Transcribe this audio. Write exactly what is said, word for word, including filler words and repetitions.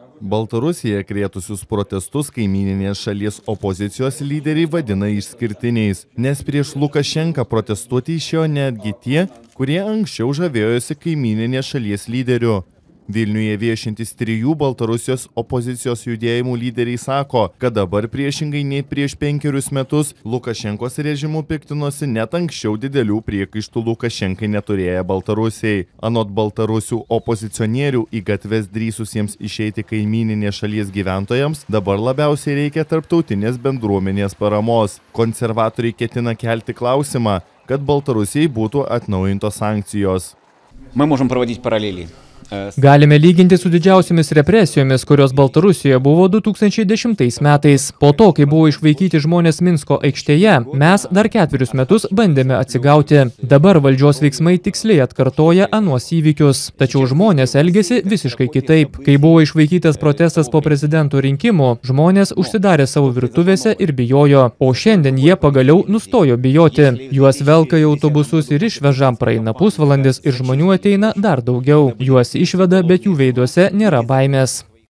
Baltarusija krėtusius protestus kaimyninės šalies opozicijos lyderiai vadina išskirtiniais, nes prieš Lukašenką protestuoti išėjo netgi tie, kurie anksčiau žavėjosi kaimyninės šalies lyderiu. Vilniuje viešintis trijų Baltarusijos opozicijos judėjimų lyderiai sako, kad dabar priešingai nei prieš penkerius metus Lukašenkos režimu piktinosi net anksčiau didelių priekaištų Lukašenkai neturėję Baltarusiai. Anot baltarusių opozicionierių į gatves drįsusiems išeiti kaimyninės šalies gyventojams dabar labiausiai reikia tarptautinės bendruomenės paramos. Konservatoriai ketina kelti klausimą, kad Baltarusijai būtų atnaujintos sankcijos. Мы можем проводить параллели. Galime lyginti su didžiausiamis represijomis, kurios Baltarusijoje buvo du tūkstančiai dešimtais metais. Po to, kai buvo išvaikyti žmonės Minsko aikštėje, mes dar ketverius metus bandėme atsigauti. Dabar valdžios veiksmai tiksliai atkartoja anuos įvykius. Tačiau žmonės elgėsi visiškai kitaip. Kai buvo išvaikytas protestas po prezidento rinkimų, žmonės užsidarė savo virtuvėse ir bijojo. O šiandien jie pagaliau nustojo bijoti. Juos velka į autobusus ir išveža, praeina pusvalandis ir žmonių ateina dar daugiau. Juos išveda, bet jų veiduose nėra baimės.